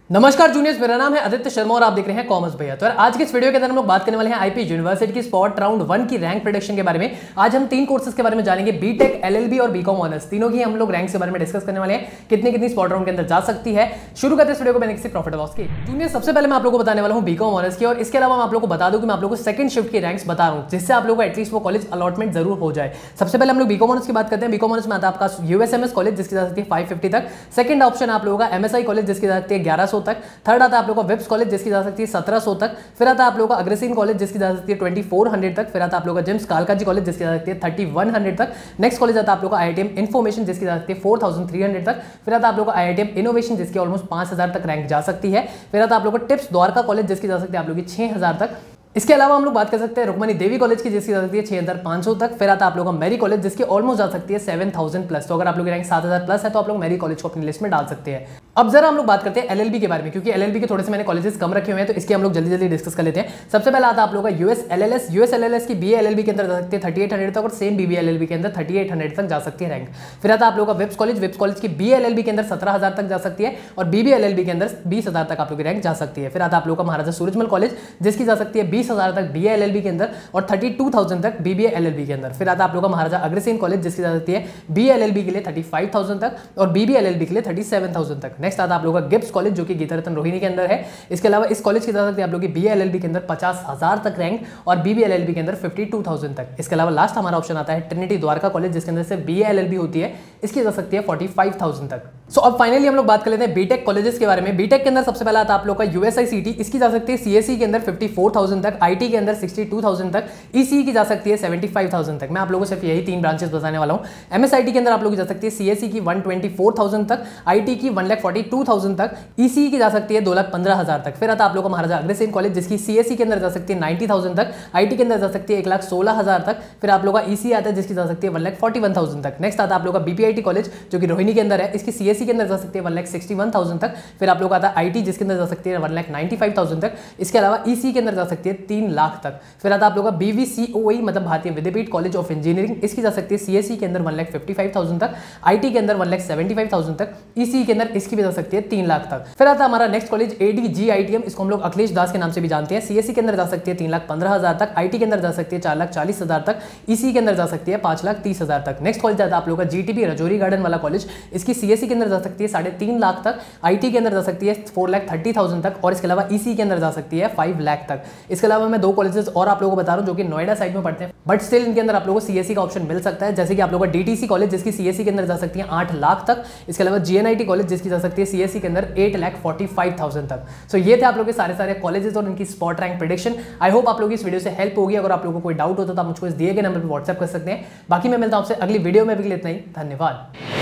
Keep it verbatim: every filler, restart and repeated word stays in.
नमस्कार जूनियर्स, मेरा नाम है आदित्य शर्मा और आप देख रहे हैं कॉमर्स भैया। तो आज के इस वीडियो के अंदर हम लोग बात करने वाले हैं आईपी यूनिवर्सिटी की स्पॉट राउंड वन की रैंक प्रेडिक्शन के बारे में। आज हम तीन कोर्सेज के बारे में जानेंगे, बीटेक, एलएलबी और बीकॉम ऑनर्स, तीनों की हम लोग रैंक के बारे में डिस्कस करने वाले हैं, कितनी कितनी स्पॉट राउंड के अंदर जा सकती है। शुरू करते हैं इस वीडियो को मैंने किसी प्रॉफिट लॉस की। जूनियर, सबसे पहले मैं आप लोगों को बताने वाला हूँ बीकॉम ऑनर्स की, और इसके अलावा मैं आप लोगों को बता दूं कि मैं आप लोगों को सेकंड शिफ्ट की रैंक्स बता रहा हूँ, जिससे आप लोगों को एटलीस्ट वो कॉलेज अलॉटमेंट जरूर हो जाए। सबसे पहले हम लोग बीकॉम ऑनर्स की बात करते हैं। बीकॉम ऑनर्स में आता है आपका यूएसएमएस कॉलेज, जिसकी जा सकती है फाइव फिफ्टी तक। सेकंड ऑप्शन आप लोगों का एमएसआई कॉलेज, जिसकी जा सकती है ग्यारह सौ तक। थर्ड आता है आप लोगों का विप्स कॉलेज, जिसकी जा सकती है सत्रह सौ तक। फिर आता है आप लोगों का अग्रसेन कॉलेज, जिसकी जा सकती है चौबीस सौ तक। फिर आता है आप लोगों का जेम्स कालकाजी कॉलेज, जिसकी जा सकती है इकतीस सौ तक। नेक्स्ट कॉलेज आता है आप लोगों का आईआईटीएम इन्फॉर्मेशन, जिसकी जा सकती है चार हज़ार तीन सौ तक। फिर आता है आप लोगों का आईआईटीएम इनोवेशन, जिसकी ऑलमोस्ट पांच हज़ार तक रैंक जा सकती है। फिर आता है आप लोगों का टिप्स द्वारका कॉलेज, जिसकी जा सकती है आप लोगों की छह हज़ार तक। इसके अलावा हम लोग बात कर सकते हैं रुक्मणी देवी कॉलेज की, जिसकी जा सकती है छह हज़ार पाँच सौ तक। फिर आता है आप लोगों का मैरी कॉलेज, जिसकी ऑलमोस्ट जा सकती है सात हज़ार प्लस। तो अगर आप लोग रैंक सात हज़ार प्लस है तो आप लोग मैरी कॉलेज को अपनी लिस्ट में डाल सकते हैं। अब जरा हम लोग बात करते हैं एलएलबी के बारे में, क्योंकि एलएलबी के थोड़े से मैंने कॉलेजेस कम रखे हुए हैं, तो इसके हम लोग जल्दी जल्दी डिस्कस कर लेते हैं। सबसे पहला आता है आप लोगों का यूएस एलएलएस। यूएस एलएलएस की बीए एलएलबी के अंदर जा सकती है अड़तीस सौ तक, और सेम बीबी एलएलबी के अंदर अड़तीस सौ तक जा सकती है रैंक। फिर आता है आप लोगों का विप्स कॉलेज। विप्स कॉलेज की बीए एलएलबी के अंदर सत्रह हज़ार तक जा सकती है, और बीबी एलएलबी के अंदर बीस हज़ार तक आप लोग की रैंक जा सकती है। फिर आता है आप लोगों का महाराजा सूरजमल कॉलेज, जिसकी जा सकती है बीस हज़ार तक बीए एलएलबी के अंदर, और बत्तीस हज़ार तक बीबीए एलएलबी के अंदर। फिर आता है आप लोगों का महाराजा अग्रसेन कॉलेज, जिसकी जा सकती है बीए एलएलबी के लिए पैंतीस हज़ार तक, और बीबी एलएलबी के लिए सैंतीस हज़ार तक। नेक्स्ट आता है आप लोगों का गिब्स कॉलेज, जो कि गीता रत्न रोहिणी के अंदर है। इसके अलावा इस कॉलेज की जा सकती है आप लोगों की बीए एलएलबी के अंदर पचास हज़ार तक रैंक, और बीबी एलएलबी के अंदर बावन हज़ार तक। इसके अलावा लास्ट हमारा ऑप्शन आता है ट्रिनिटी द्वारका कॉलेज, जिसके अंदर से बीए एलएलबी होती है, इसकी जा सकती है पैंतालीस हज़ार तक। सो अब फाइनली हम लोग बात कर लेते हैं बीटेक कॉलेजेस के बारे में। बीटेक के अंदर सबसे पहला आता है आप लोग का यूएसआईसीटी, इसकी जा सकती है सीएससी के अंदर चौवन हज़ार तक, आईटी के अंदर बासठ हज़ार तक, ईसीई की जा सकती है पचहत्तर हज़ार तक। मैं आप लोगों को सिर्फ यही तीन ब्रांचेस बताने वाला हूं। एमएसआईटी के अंदर आप लोग की जा सकती है सीएससी की एक लाख चौबीस हज़ार तक, आईटी की एक लाख बयालीस हज़ार तक, ईसीई की जा सकती है दो लाख पंद्रह हज़ार तक। फिर आता है आप लोगों का महाराजा अग्रसेन कॉलेज, जिसकी सीएससी के अंदर जा सकती है नब्बे हज़ार तक, आईटी के अंदर जा सकती है एक लाख सोलह हज़ार तक। फिर आप लोगों का ईसीई आता है, जिसकी जा सकती है एक लाख इकतालीस हज़ार तक। नेक्स्ट आता है आप लोगों का बीपीआईटी कॉलेज, जो कि रोहिणी के अंदर है, इसकी सीएससी के अंदर जा सकती है एक लाख इकसठ हज़ार तक। फिर आप लोग आता है आईटी, जिसके अंदर जा सकती है एक लाख पचानवे हज़ार तक। इसके अलावा ईसी के अंदर जा सकती है तीन लाख तक। फिर आता है आप लोग का बीवीसीओई मतलब भारतीय विद्यापीठ कॉलेज ऑफ इंजीनियरिंग, इसकी जा सकती है सीएससी के अंदर एक लाख पचपन हज़ार तक, आईटी के अंदर एक लाख पचहत्तर हज़ार तक, ईसी के अंदर इसकी भी जा सकती है तीन लाख तक। फिर आता है हमारा नेक्स्ट कॉलेज एडीजीआईटीएम, इसको हम लोग अखिलेश दास के नाम से भी जानते हैं। सीएससी के अंदर जा सकती है तीन लाख पंद्रह हज़ार तक, आईटी के अंदर जा सकती है चार लाख चालीस हज़ार तक, ईसी के अंदर जा सकती है पांच लाख तीस हज़ार तक। नेक्स्ट कॉलेज आता है आप लोग का जीटीबी रजौरी गार्डन वाला कॉलेज, इसकी सीएससी के अंदर जा सकती है साढ़े तीन लाख तक, आईटी के अंदर जा सकती है फोर लाख थर्टी थाउजेंड तक, और इसके अलावा ईसी के अंदर जा सकती है फाइव लाख तक। इसके अलावा मैं दो कॉलेजेस और आप लोगों को बता रहा हूँ, जो कि नोएडा साइड में पढ़ते हैं, बट स्टिल इनके अंदर आप लोगों को सीएससी का ऑप्शन मिल सकता है। जैसे कि आप लोगों का डीटीसी कॉलेज, जिसकी सीएससी के अंदर जा सकती है आठ लाख तक। इसके अलावा जीएनआईटी कॉलेज, जिसकी जा सकती है सीएससी के अंदर eight lakh forty five thousand तक। सो ये थे आप लोगों के सारे सारे कॉलेजेस और इनकी spot rank prediction. I hope आप लोगों की इस वीडियो से हेल्प होगी। अगर आप लोगों को कोई डाउट होता तो आप मुझको इस दिए गए नंबर पर व्हाट्सएप कर सकते हैं। बाकी मैं मिलता हूं आपसे अगली वीडियो में, भी इतना ही। धन्यवाद।